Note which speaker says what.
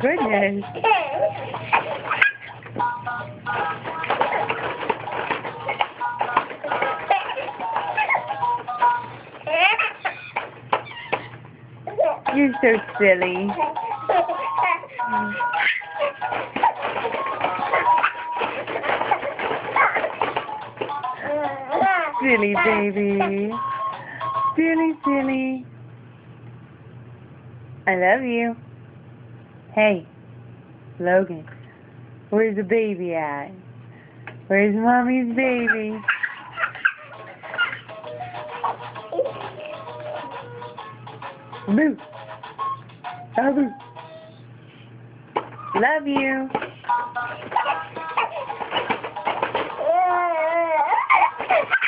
Speaker 1: goodness. You're so silly. Silly baby. Silly. I love you. Hey, Logan, where's the baby at? Where's mommy's baby? Boo. Oh, boo. Love you.